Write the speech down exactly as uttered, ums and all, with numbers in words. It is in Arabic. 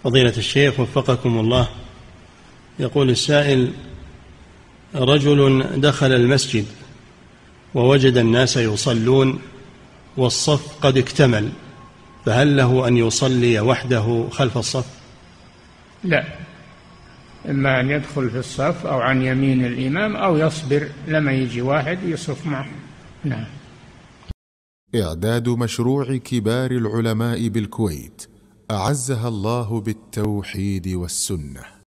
فضيلة الشيخ وفقكم الله، يقول السائل: رجل دخل المسجد ووجد الناس يصلون والصف قد اكتمل، فهل له أن يصلي وحده خلف الصف؟ لا، إما أن يدخل في الصف أو عن يمين الإمام أو يصبر لما يجي واحد يصف معه. نعم. إعداد مشروع كبار العلماء بالكويت أعزها الله بالتوحيد والسنة.